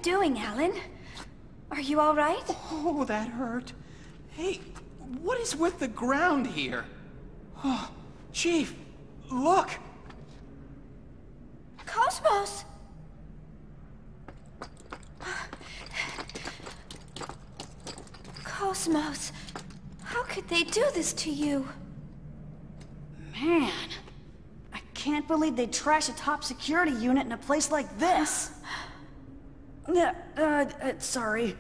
doing, Alan? Are you all right? Oh, that hurt. Hey, what is with the ground here? Oh, Chief, look! Kos-Mos! Kos-Mos, how could they do this to you? Man, I can't believe they'd trash a top security unit in a place like this. Sorry.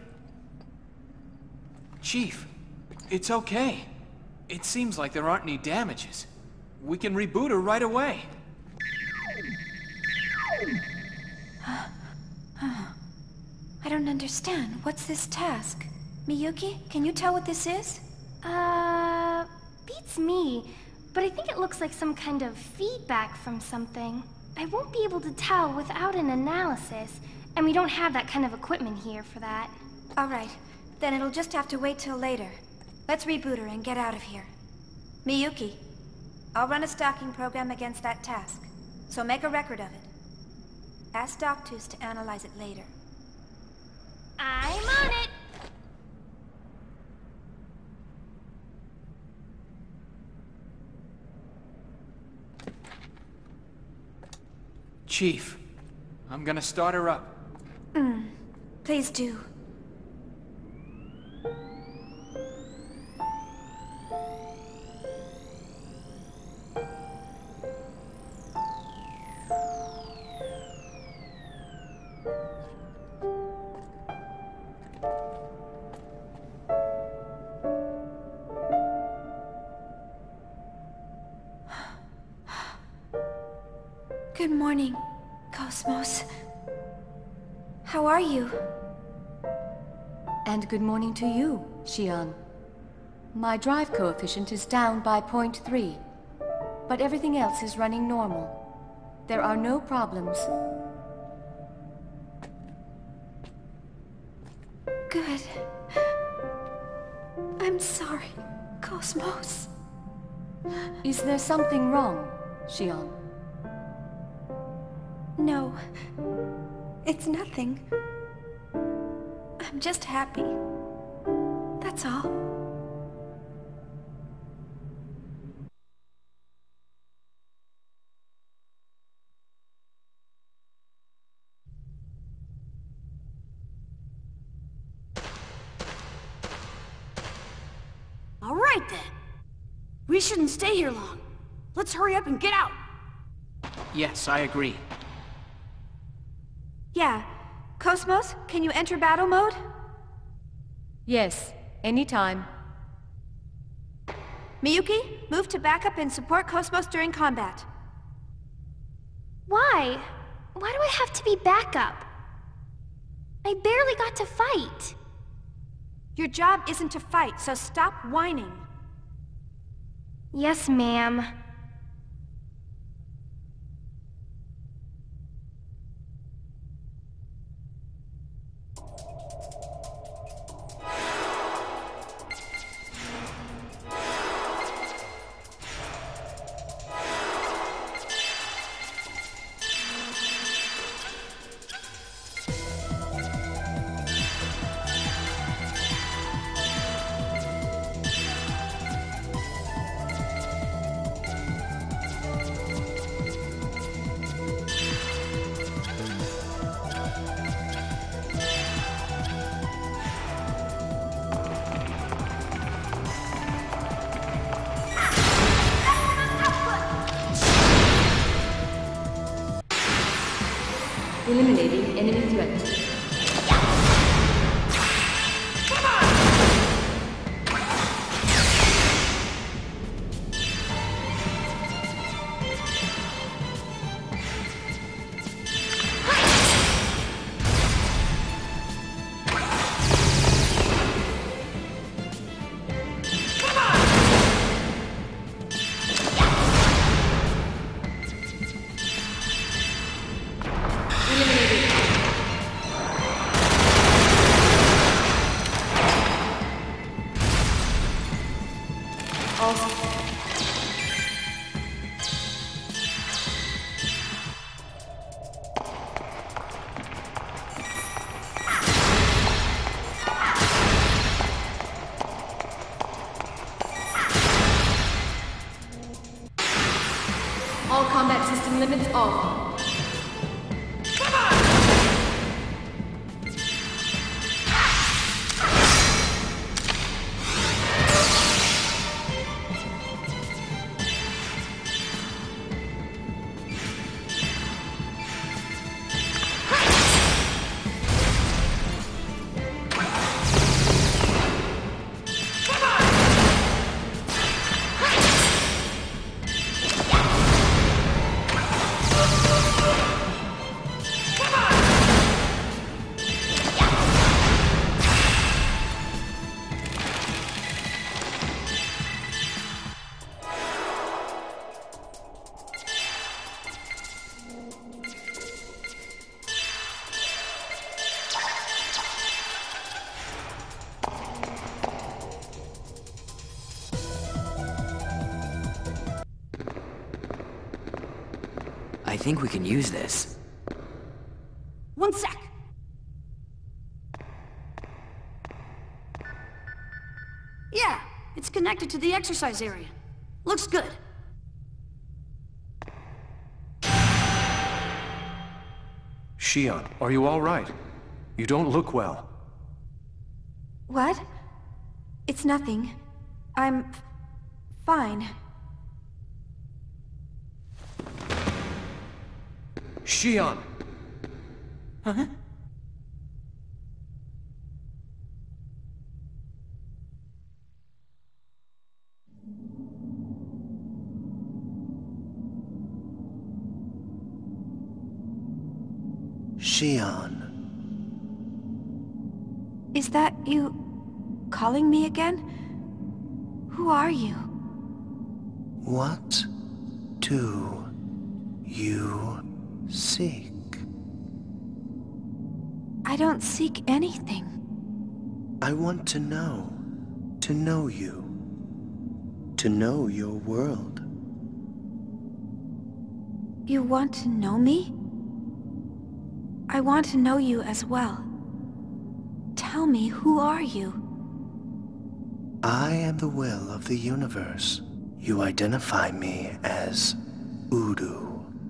Chief, it's okay. It seems like there aren't any damages. We can reboot her right away. I don't understand. What's this task? Miyuki, can you tell what this is? Beats me. But I think it looks like some kind of feedback from something. I won't be able to tell without an analysis, and we don't have that kind of equipment here for that. All right, then it'll just have to wait till later. Let's reboot her and get out of here. Miyuki, I'll run a stalking program against that task, so make a record of it. Ask Doctus to analyze it later. I'm on it! Chief, I'm gonna start her up. Please do. Good morning, Kos-Mos. How are you? And good morning to you, Xion. My drive coefficient is down by 0.3, but everything else is running normal. There are no problems. Good. I'm sorry, Kos-Mos. Is there something wrong, Xion? No. It's nothing. I'm just happy. That's all. All right then. We shouldn't stay here long. Let's hurry up and get out. Yes, I agree. Yeah. Kos-Mos, can you enter battle mode? Yes, anytime. Miyuki, move to backup and support Kos-Mos during combat. Why? Why do I have to be backup? I barely got to fight. Your job isn't to fight, so stop whining. Yes, ma'am. Eliminating enemy threat. All combat system limits off. I think we can use this. One sec. Yeah, it's connected to the exercise area. Looks good. Shion, are you all right? You don't look well. What? It's nothing. I'm fine. Shion! Huh? Shion. Is that you calling me again? Who are you? What do you seek? I don't seek anything. I want to know you, to know your world. You want to know me? I want to know you as well. Tell me, who are you? I am the will of the universe. You identify me as Udu.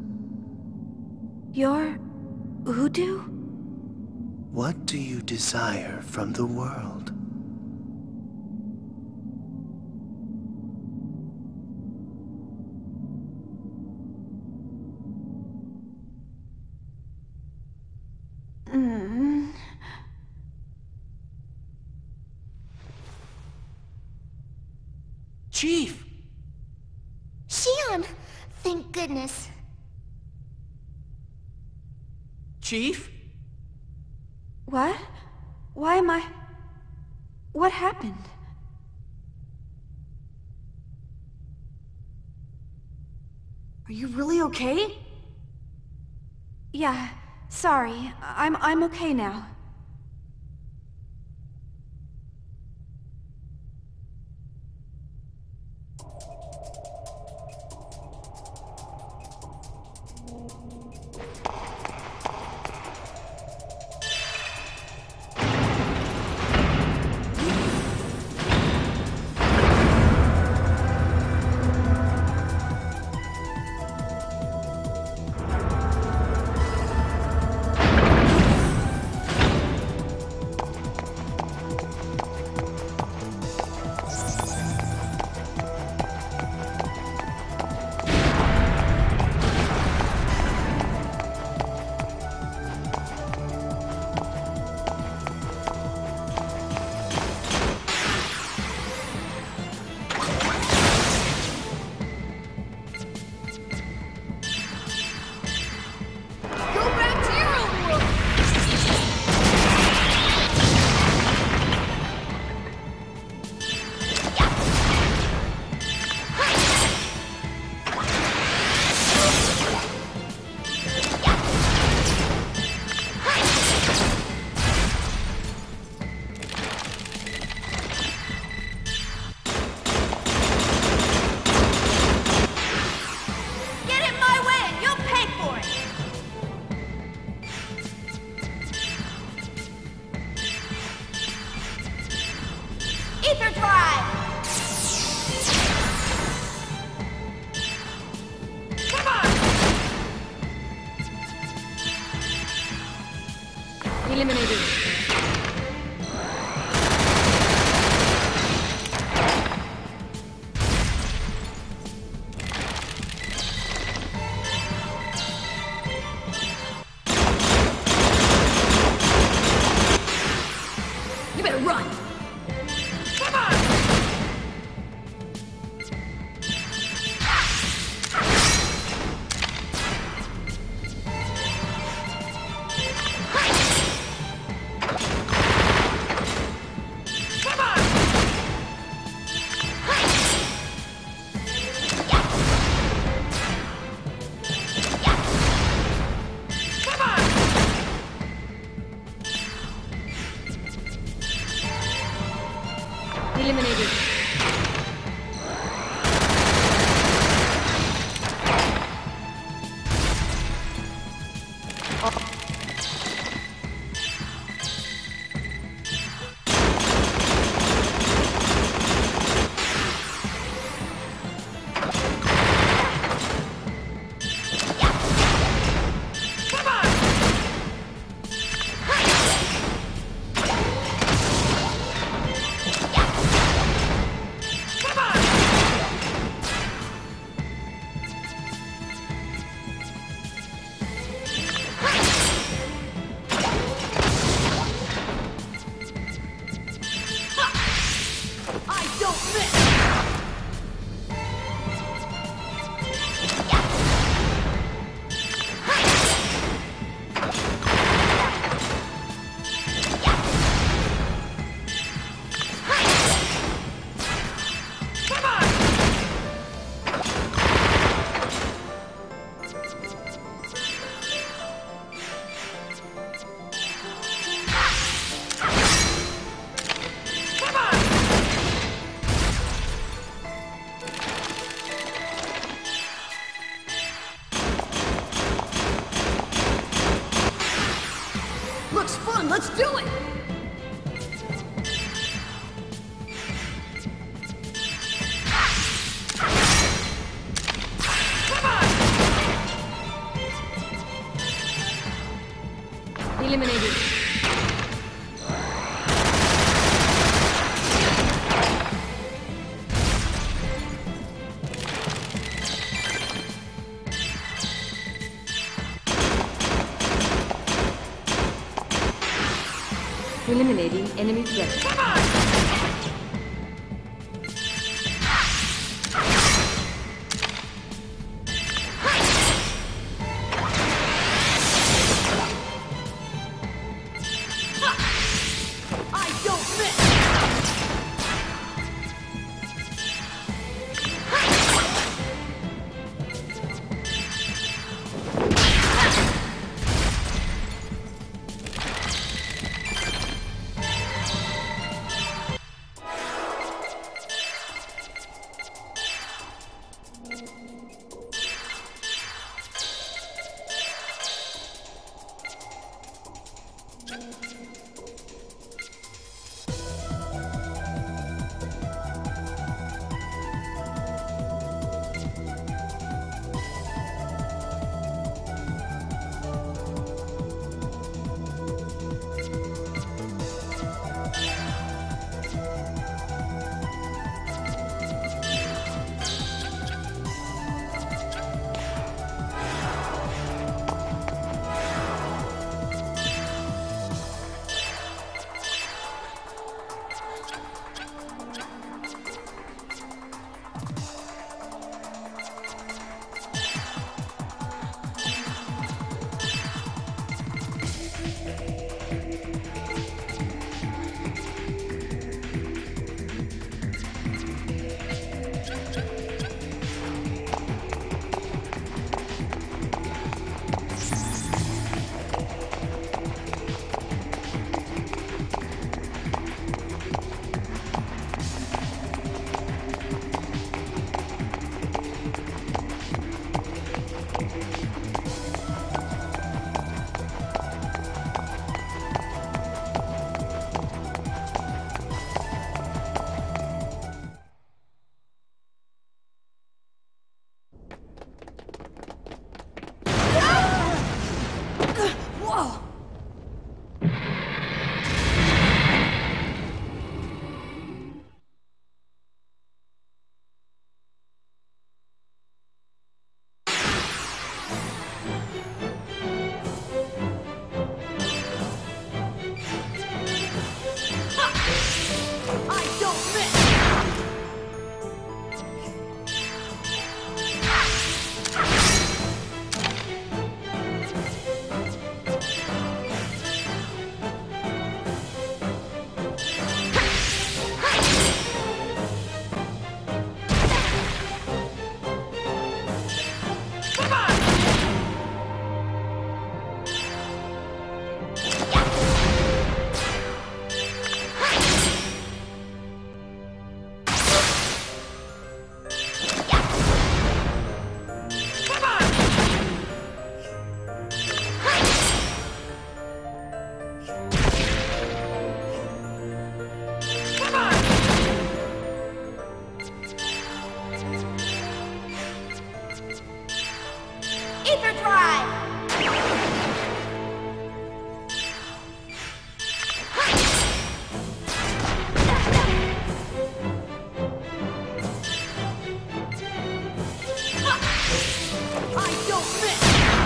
You're Udu? What do you desire from the world? Chief! Shion! Thank goodness. Chief? What? Why am I... What happened? Are you really okay? Yeah, sorry. I'm okay now. Eliminated. You better run! Come on! Eliminated. Looks fun, let's do it! Eliminated. Eliminating enemy threat. Ether drive! I don't miss!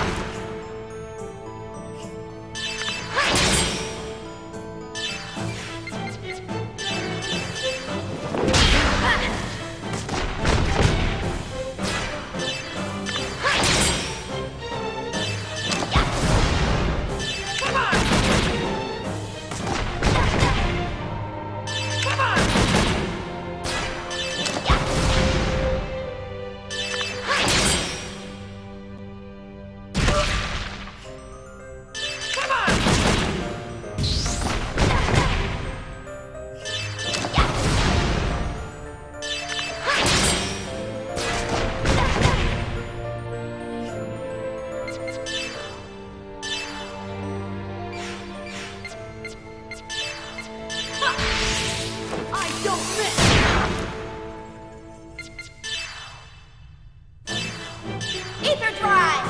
Ether drive!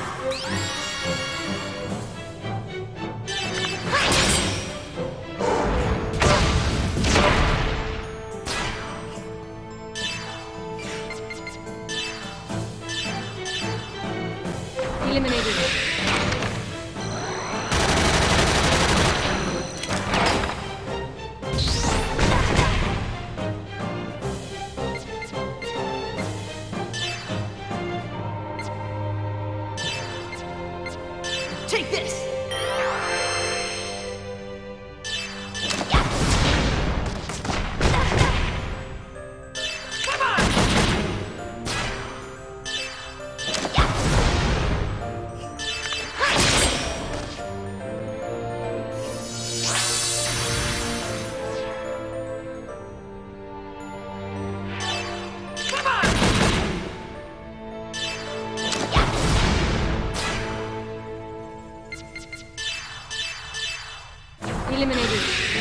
Eliminated. Take this! Eliminated.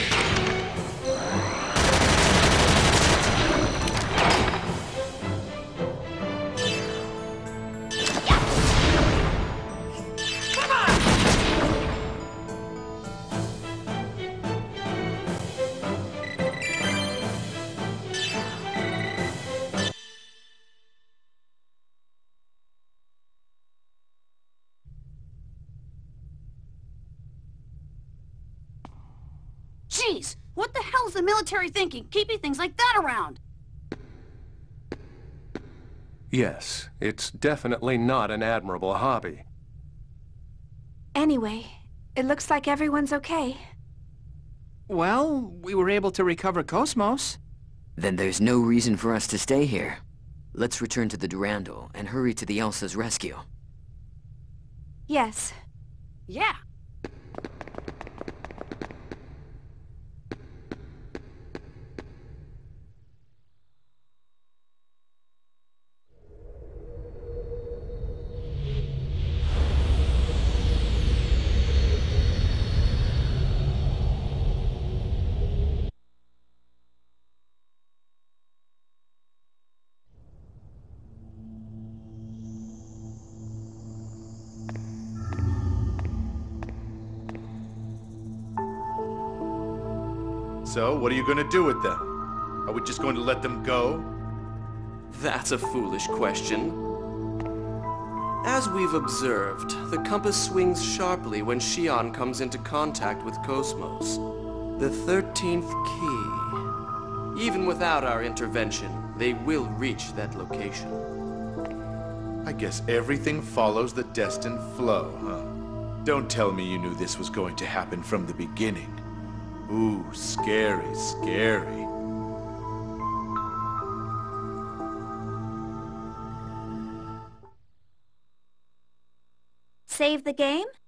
Jeez, what the hell's the military thinking, keeping things like that around? Yes, it's definitely not an admirable hobby. Anyway, it looks like everyone's okay. Well, we were able to recover Kos-Mos. Then there's no reason for us to stay here. Let's return to the Durandal and hurry to the Elsa's rescue. Yes. Yeah. So, what are you going to do with them? Are we just going to let them go? That's a foolish question. As we've observed, the compass swings sharply when Xion comes into contact with Kos-Mos, the 13th key. Even without our intervention, they will reach that location. I guess everything follows the destined flow, huh? Don't tell me you knew this was going to happen from the beginning. Ooh, scary, scary. Save the game?